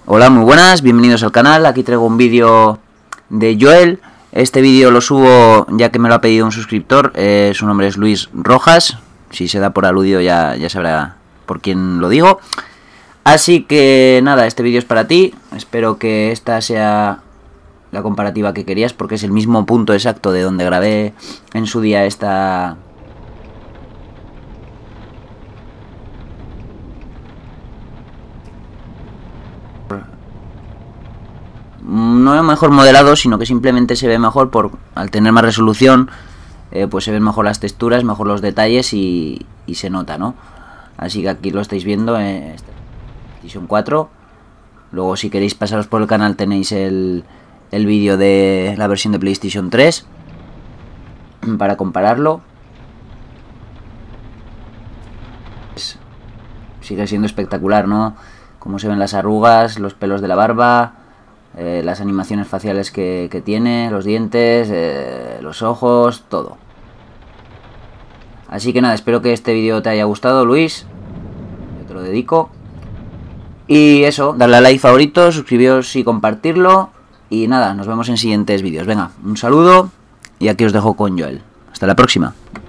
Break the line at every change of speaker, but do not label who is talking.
Hola, muy buenas, bienvenidos al canal. Aquí traigo un vídeo de Joel. Este vídeo lo subo ya que me lo ha pedido un suscriptor. Su nombre es Luis Rojas. Si se da por aludido ya sabrá por quién lo digo. Así que nada, este vídeo es para ti. Espero que esta sea la comparativa que querías, porque es el mismo punto exacto de donde grabé en su día esta... No es mejor modelado, sino que simplemente se ve mejor al tener más resolución, pues se ven mejor las texturas, mejor los detalles y se nota, ¿no? Así que aquí lo estáis viendo, PlayStation 4. Luego, si queréis pasaros por el canal, tenéis el vídeo de la versión de PlayStation 3 para compararlo. Sigue siendo espectacular, ¿no? Cómo se ven las arrugas, los pelos de la barba, las animaciones faciales que tiene, los dientes, los ojos, todo. Así que nada, espero que este vídeo te haya gustado, Luis. Yo te lo dedico. Y eso, darle a like, favorito, suscribiros y compartirlo. Y nada, nos vemos en siguientes vídeos. Venga, un saludo y aquí os dejo con Joel. Hasta la próxima.